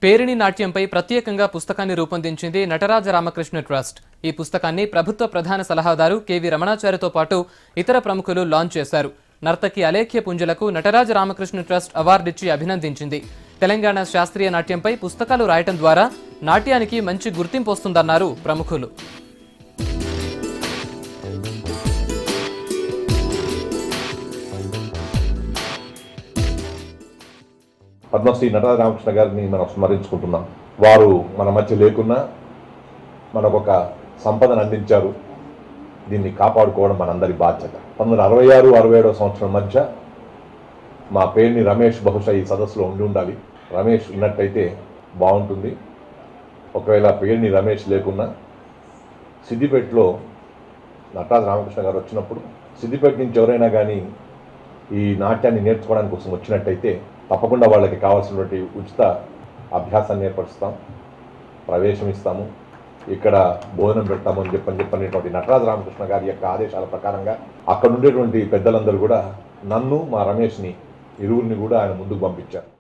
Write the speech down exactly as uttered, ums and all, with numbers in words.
పేరిణి నాట్యంపై ప్రత్యేకంగా పుస్తకాన్ని రూపొందించింది నటరాజ రామకృష్ణ ట్రస్ట్. ఈ పుస్తకాన్ని ప్రభుత్వ ప్రధాన సలహాదారు కెవి రమణాచారితో పాటు ఇతర ప్రముఖులు లాంచ్ చేశారు. నర్తకి అలేఖ్య పుంజలకు నటరాజ రామకృష్ణ ట్రస్ట్ అవార్డిచ్చి అభినందించింది. తెలంగాణ శాస్త్రీయ నాట్యంపై పుస్తకాలు రాయటం ద్వారా నాట్యానికి మంచి గుర్తింపు వస్తుందన్నారు ప్రముఖులు. పద్మశ్రీ నటరాజ రామకృష్ణ గారిని మనం స్మరించుకుంటున్నాం. వారు మన మధ్య లేకున్నా మనకొక సంపదను అందించారు. దీన్ని కాపాడుకోవడం మనందరి బాధ్యత. పంతొమ్మిది అరవై ఆరు అరవై ఏడవ సంవత్సరం మధ్య మా పేరుని రమేష్ బహుశా ఈ సదస్సులో ఉండి ఉండాలి. రమేష్ ఉన్నట్టయితే బాగుంటుంది. ఒకవేళ పేరుని రమేష్ లేకున్నా సిద్దిపేటలో నటరాజ రామకృష్ణ గారు వచ్చినప్పుడు సిద్దిపేట నుంచి ఎవరైనా కానీ ఈ నాట్యాన్ని నేర్చుకోవడానికి కోసం వచ్చినట్టయితే తప్పకుండా వాళ్ళకి కావాల్సినటువంటి ఉచిత అభ్యాసాన్ని ఏర్పరుస్తాం, ప్రవేశం ఇస్తాము, ఇక్కడ భోజనం పెడతాము అని చెప్పని చెప్పనేటువంటి నటరాజ రామకృష్ణ గారి యొక్క ఆదేశాల ప్రకారంగా అక్కడ ఉండేటువంటి పెద్దలందరూ కూడా నన్ను మా రమేష్ని ఇరువురిని కూడా ఆయన ముందుకు పంపించారు.